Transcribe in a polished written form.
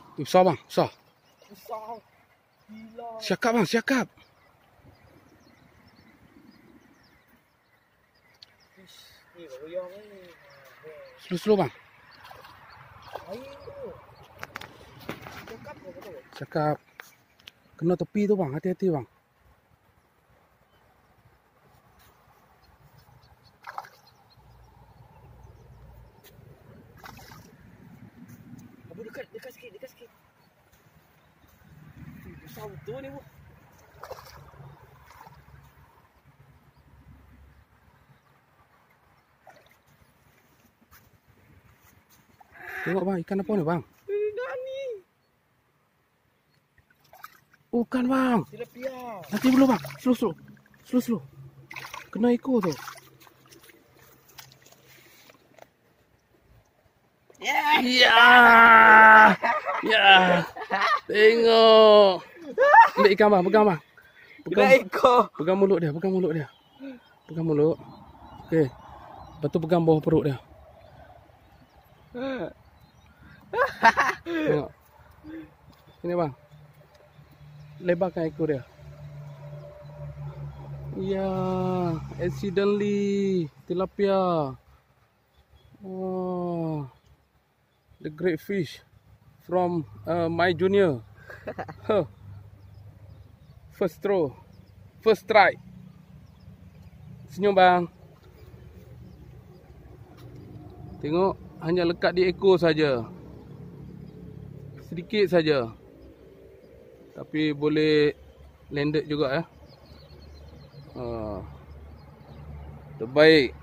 Besar bang, besar. Besar. Gila. Siakap bang, siakap. Fish. Ni royong ni. Slow-slow bang. Air tu. Cakap kau kata. Siakap. Kena tepi tu bang, hati-hati bang. Abu dekat sikit, dekat sikit. Besar betul ni bu. Tengok bang, ikan apa ni bang? Nani? Bukan bang. Tilapia. Nanti dulu bang, slow-slow. Slow-slow. Kena ekor tu. Yeah. Ya. Ya. Tengok. Ambil ikan bang, pegang bang. Kena ekor. Pegang mulut dia, pegang mulut dia. Pegang mulut. Okey. Lepas tu pegang bawah perut dia. Tengok. Sini bang. Lebarkan ekor dia. Ya, accidentally tilapia. Oh. The great fish from my junior. First throw. First strike. Senyum bang. Tengok, hanya lekat di ekor saja. Sedikit saja. Tapi boleh landed juga ya. Terbaik.